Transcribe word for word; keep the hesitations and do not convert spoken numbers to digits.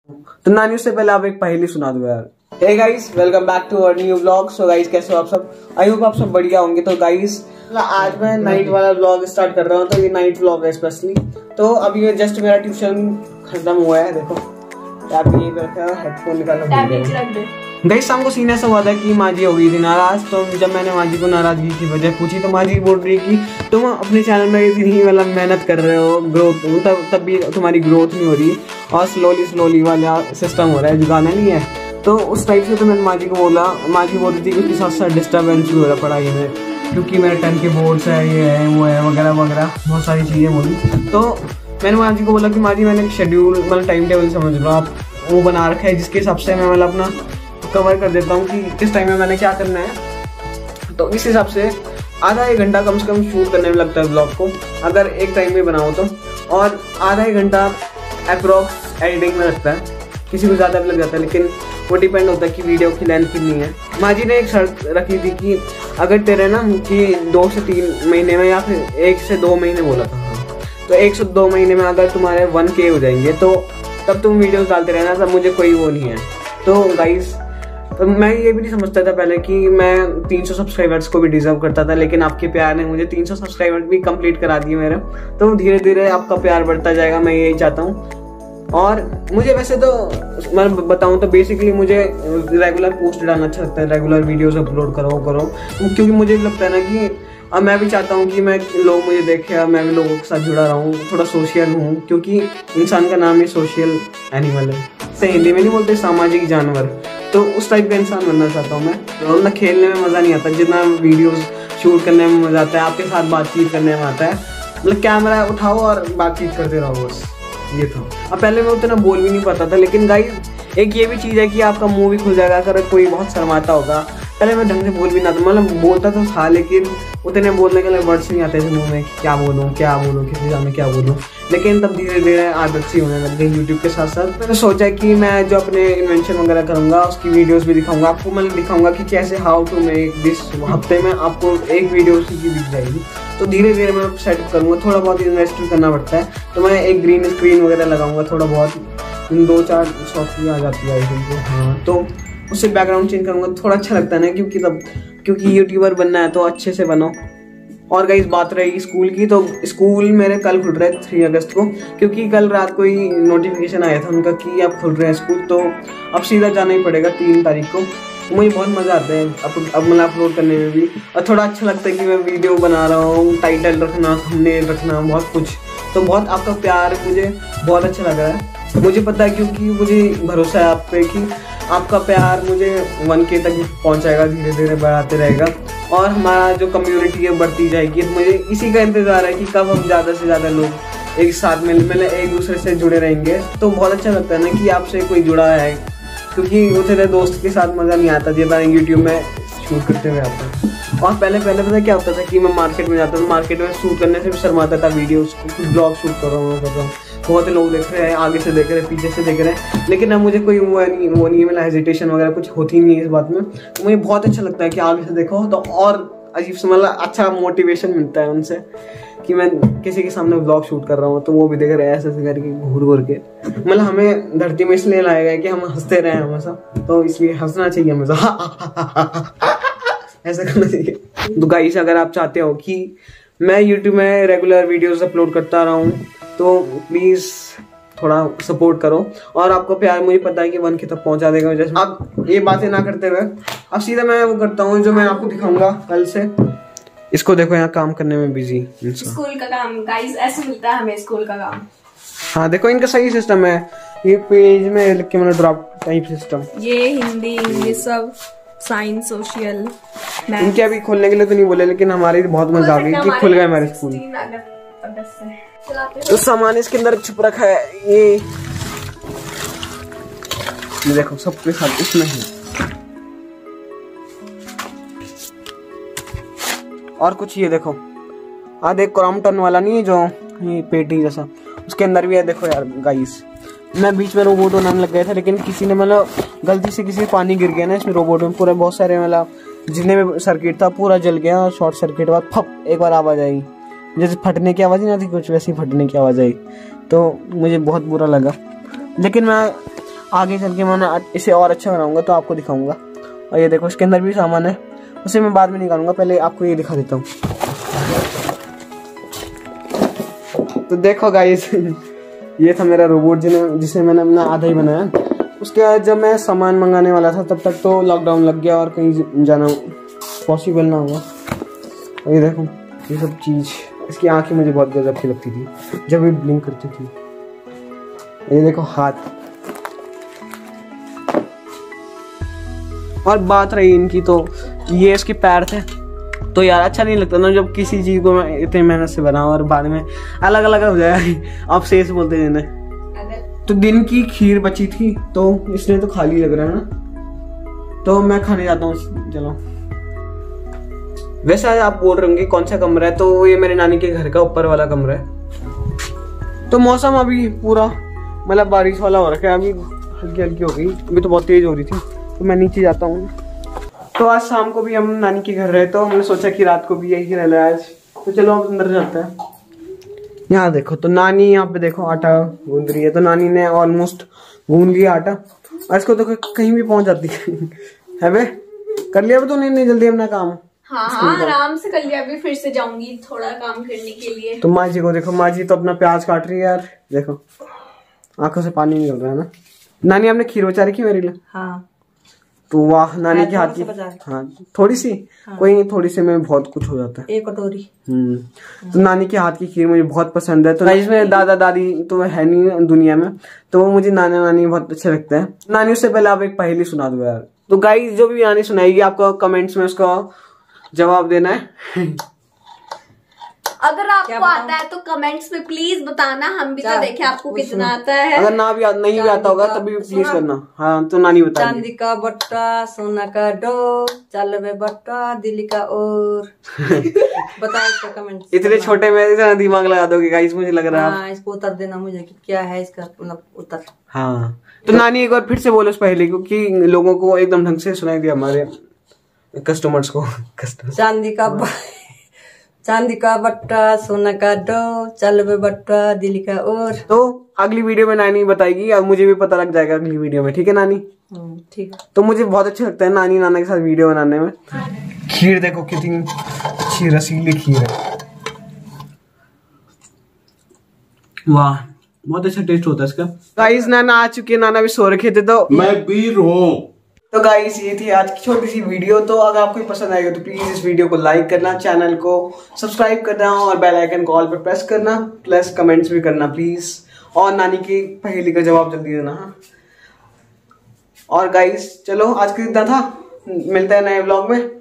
तो नानी से पहले आप एक पहेली सुना दो यार। Hey guys, welcome back to our new vlog. So guys, कैसे हो आप सब? आई होप आप सब बढ़िया होंगे। तो गाइस, आज मैं नाइट वाला व्लॉग स्टार्ट कर रहा हूँ। तो ये नाइट व्लॉग है स्पेशली। तो अभी जस्ट मेरा ट्यूशन खत्म हुआ है। देखो टैब यहीं पे रखा है, हेडफोन निकालना। गाइस, शाम को सीन ऐसा हुआ था कि माँ जी हो गई थी नाराज। तो जब मैंने माँ जी को नाराजगी की वजह पूछी तो माँ जी बोल रही कि तुम अपने चैनल में इतनी वाला मेहनत कर रहे हो, ग्रोथ तब तब भी तुम्हारी ग्रोथ नहीं हो रही और स्लोली स्लोली वाला सिस्टम हो रहा है, जुगाना नहीं है। तो उस टाइप से तो मैंने माँ जी को बोला। माँ जी बोल रही थी कि उसके साथ साथ डिस्टर्बेंस भी हो रहा पढ़ाई में, क्योंकि मेरे टेन के बोर्ड्स है, ये है वो है वगैरह वगैरह बहुत सारी चीज़ें बोली। तो मैंने माँ जी को बोला कि माँ जी मैंने एक शेड्यूल मतलब टाइम टेबल समझ लो आप वो बना रखा है, जिसके हिसाब से मैं मतलब अपना कवर कर देता हूँ कि किस टाइम में मैंने क्या करना है। तो इस हिसाब से आधा एक घंटा कम से कम शूट करने में लगता है ब्लॉग को, अगर एक टाइम में बनाओ तो, और आधा एक घंटा अप्रॉक्स एडिटिंग में लगता है। किसी को ज़्यादा भी लग जाता है, लेकिन वो डिपेंड होता है कि वीडियो की लेंथ कितनी है। माँ जी ने एक शर्त रखी थी कि अगर तेरे ना कि दो से तीन महीने में या फिर एक से दो महीने बोला था, तो एक से दो महीने में अगर तुम्हारे वन के हो जाएंगे तो तब तुम वीडियोस डालते रहना, तब मुझे कोई वो नहीं है। तो गाइस, तो मैं ये भी नहीं समझता था पहले कि मैं तीन सौ सब्सक्राइबर्स को भी डिजर्व करता था, लेकिन आपके प्यार ने मुझे तीन सौ सब्सक्राइबर भी कंप्लीट करा दिए मेरे। तो धीरे धीरे आपका प्यार बढ़ता जाएगा, मैं यही चाहता हूँ। और मुझे वैसे तो मैं बताऊँ तो बेसिकली मुझे रेगुलर पोस्ट डालना अच्छा लगता है, रेगुलर वीडियोस अपलोड करो करो क्योंकि मुझे लगता है ना कि अब मैं भी चाहता हूँ कि मैं लोग मुझे देखे, मैं भी लोगों के साथ जुड़ा रहा हूँ, थोड़ा सोशल हूँ, क्योंकि इंसान का नाम ही सोशल एनिमल है। से हिंदी में नहीं बोलते, सामाजिक जानवर। तो उस टाइप का इंसान बनना चाहता हूँ मैं। तो ना खेलने में मज़ा नहीं आता जितना वीडियोस शूट करने में मज़ा आता है, आपके साथ बातचीत करने में आता है। मतलब कैमरा उठाओ और बातचीत करते रहो, बस ये था। अब पहले मैं उतना बोल भी नहीं पाता था, लेकिन गाइस एक ये भी चीज़ है कि आपका मुंह भी खुल जाएगा अगर कोई बहुत शर्माता होगा। पहले मैं ढंग से बोल भी ना था, मतलब बोलता तो था, लेकिन उतने बोलने के लिए वर्ड्स नहीं आते थे मुंह में, क्या बोलूँ क्या बोलूँ किसी सामने क्या बोलूँ। लेकिन तब धीरे धीरे आदत सी होने लग गई यूट्यूब के साथ साथ। मैंने सोचा कि मैं जो अपने इन्वेंशन वगैरह करूँगा उसकी वीडियोस भी दिखाऊंगा आपको। मैं दिखाऊंगा कि कैसे हाउ टू मेक दिस, हफ्ते में आपको एक वीडियो उसी की दिख जाएगी। तो धीरे धीरे मैं सेटअप करूँगा, थोड़ा बहुत इन्वेस्ट करना पड़ता है। तो मैं एक ग्रीन स्क्रीन वगैरह लगाऊंगा, थोड़ा बहुत दो चार शॉट भी आ जाती है हाँ। तो उससे बैकग्राउंड चेंज करूँगा, थोड़ा अच्छा लगता है ना, क्योंकि तब क्योंकि यूट्यूबर बनना है तो अच्छे से बनो। और गाइस, बात रही स्कूल की, तो स्कूल मेरे कल खुल रहे थ्री अगस्त को, क्योंकि कल रात को ही नोटिफिकेशन आया था उनका कि अब खुल रहे हैं स्कूल। तो अब सीधा जाना ही पड़ेगा तीन तारीख को। मुझे बहुत मज़ा आता है अब अब मतलब अपलोड करने में भी, और थोड़ा अच्छा लगता है कि मैं वीडियो बना रहा हूँ, टाइटल रखना, थंबनेल रखना, बहुत कुछ। तो बहुत आपका प्यार मुझे बहुत अच्छा लग रहा है, मुझे पता है, क्योंकि मुझे भरोसा है आप पे कि आपका प्यार मुझे वन के तक पहुंचाएगा, धीरे धीरे बढ़ाते रहेगा और हमारा जो कम्युनिटी है बढ़ती जाएगी। तो मुझे इसी का इंतज़ार है कि कब हम ज़्यादा से ज़्यादा लोग एक साथ में मतलब एक दूसरे से जुड़े रहेंगे। तो बहुत अच्छा लगता है ना कि आपसे कोई जुड़ा है, क्योंकि वो तेरे दोस्त के साथ मज़ा नहीं आता जितना यूट्यूब में शूट करते हुए आता है। और पहले पहले पता क्या होता था कि मैं मार्केट में जाता था, मार्केट में शूट करने से भी शर्माता था, वीडियोस ब्लॉग शूट कर रहा हूँ कर रहा हूँ बहुत लोग देख रहे हैं, आगे से देख रहे हैं, पीछे से देख रहे हैं, लेकिन अब मुझे कोई वो नहीं वो नहीं है, मतलब हेजिटेशन वगैरह कुछ होती नहीं है इस बात में। तो मुझे बहुत अच्छा लगता है कि आगे से देखो तो और अजीब से मतलब अच्छा मोटिवेशन मिलता है उनसे कि मैं किसी के सामने ब्लॉग शूट कर रहा हूँ तो वो भी देख रहे हैं ऐसे ऐसे करके घूर घूर के। मतलब हमें धरती में इसलिए लाया गया है कि हम हंसते रहें हमेशा, तो इसलिए हंसना चाहिए हमेशा ऐसा करना चाहिए। तो गाइस, अगर आप चाहते हो कि मैं यूट्यूब में रेगुलर वीडियोस अपलोड करता रहा हूँ तो प्लीज़ थोड़ा सपोर्ट करो, और आपको प्यार मुझे पता है कि वन के तक पहुंचा देगा। जैसे आप ये बातें ना करते हुए अब सीधा मैं वो करता हूँ जो मैं आपको दिखाऊंगा कल से। इसको देखो, यहाँ काम करने में बिजी स्कूल का काम गाइस ऐसे मिलता है हमें, स्कूल का काम। हाँ देखो, इनका सही सिस्टम है, ये पेज में लिख के मतलब ड्रॉप टाइप सिस्टम, ये हिंदी इंग्लिश सब, साइंस सोशल। इनके अभी खोलने के लिए तो नहीं बोले, लेकिन हमारी बहुत मजा आ गई कि खुल गए हमारे स्कूल। तो सामान इसके अंदर छुप रखा है, ये ये देखो सबके साथ इसमें ही। और कुछ ये देखो, हाँ देख क्रॉम्पटन वाला नहीं है जो ये पेटी जैसा, उसके अंदर भी है। देखो यार गाइस, मैं बीच में रोबोट बनाने लग गया था, लेकिन किसी ने मतलब गलती से किसी पानी गिर गया ना इसमें रोबोट में, पूरा बहुत सारे मतलब जितने भी सर्किट था पूरा जल गया। शॉर्ट सर्किट बाद फप एक बार आवाज़ आई, जैसे फटने की आवाज़ नहीं आती कुछ, वैसी फटने की आवाज़ आई। तो मुझे बहुत बुरा लगा, लेकिन मैं आगे चल के मैं इसे और अच्छा बनाऊंगा तो आपको दिखाऊंगा। और ये देखो इसके अंदर भी सामान है, उसे मैं बाद में निकालूंगा, पहले आपको ये दिखा देता हूँ। तो देखो गाइस ये था मेरा रोबोट जिन्हें जिसे मैंने अपना आधा ही बनाया। उसके बाद जब मैं सामान मंगाने वाला था तब तक तो लॉकडाउन लग गया और कहीं जाना पॉसिबल ना हुआ। और ये देखो ये सब चीज़, इसकी आंखें मुझे बहुत गजब की लगती थी जब ये ब्लिंक करती थी। ये देखो हाथ। और बात रही इनकी तो ये इसके पैर थे, तो यार अच्छा नहीं लगता ना जब किसी चीज को मैं इतनी मेहनत से बनाऊं और बाद में अलग अलग हो जाए। आप शेष बोलते हैं इन्हें। तो दिन की खीर बची थी तो इसलिए तो खाली लग रहा है ना, तो मैं खाने जाता हूँ। चलो वैसे आज आप बोल रहे होंगे कौन सा कमरा है, तो ये मेरे नानी के घर का ऊपर वाला कमरा है। तो मौसम अभी पूरा मतलब बारिश वाला हो रखा है, अभी हल्की हल्की हो गई, अभी तो बहुत तेज हो रही थी। तो मैं नीचे जाता हूँ। तो आज शाम को भी हम नानी के घर रहे तो हमने सोचा कि रात को भी यही रह ले आज, तो चलो अब अंदर जाते हैं। यहाँ देखो तो नानी यहाँ पे देखो आटा गूंद रही है, तो नानी ने ऑलमोस्ट गूंद लिया आटा और इसको तो कहीं भी पहुंच जाती है बे। कर लिया तो नहीं, नहीं जल्दी अपना काम। हाँ हाँ आराम से कर लिया, अभी फिर से जाऊंगी थोड़ा काम करने के लिए। तो माँ जी को देखो, माँ जी तो अपना प्याज काट रही है यार, देखो आंखों से पानी निकल रहा है ना। नानी आपने खीर बचा रखी मेरे लिए? हाँ। तो वाह नानी के हाथ की। हाँ थोड़ी सी। हाँ। कोई नहीं, थोड़ी सी में बहुत कुछ हो जाता है। एक कटोरी। हम्म तो नानी के हाथ की खीर मुझे बहुत पसंद है। तो इसमें दादा दादी तो है नहीं दुनिया में, तो वो मुझे नाना नानी बहुत अच्छे लगते हैं। नानी उससे पहले आप एक पहेली सुना दो यार। तो गाइस जो भी नानी सुनाएगी आपको कमेंट्स में उसका जवाब देना है। अगर आपको आता है तो कमेंट्स में प्लीज बताना, हम भी तो देखें आपको कितना आता है। अगर ना भी आ, नहीं भी आता होगा तभी प्लीज करना। हाँ तो नानी बता। चांदी का बट्टा सोना का डो चल बे बट्टा दिल्ली का और बताओ इसका कमेंट। इतने छोटे में इतना दिमाग लगा दोगे गाइस, मुझे लग रहा है। हाँ इसको उत्तर देना मुझे कि क्या है इसका मतलब उत्तर। हाँ तो नानी एक बार फिर से बोलो उस पहेली को कि लोगों को एकदम ढंग से सुनाई दिया, हमारे कस्टमर्स को। कस्टमर चांदी का चांदी का बट्टा सोना का डो चल बे बट्टा दिल्ली का और। तो अगली वीडियो में नानी बताएगी और मुझे भी पता लग जाएगा अगली वीडियो में, ठीक है नानी? ठीक है। तो मुझे बहुत अच्छा लगता है नानी नाना के साथ वीडियो बनाने में। खीर देखो कितनी अच्छी रसीली खीर है, वाह बहुत अच्छा टेस्ट होता है इसका। गाइस नाना आ चुके हैं, नाना भी सो रखे थे तो मैं वीर हूँ। तो गाइस ये थी आज की छोटी सी वीडियो। तो अगर आपको पसंद आएगा तो प्लीज इस वीडियो को लाइक करना, चैनल को सब्सक्राइब करना और बेल आइकन कॉल पर प्रेस करना, प्लस कमेंट्स भी करना प्लीज। और नानी की पहेली का जवाब जल्दी देना। और गाइस चलो आज के इतना था, मिलते हैं नए व्लॉग में।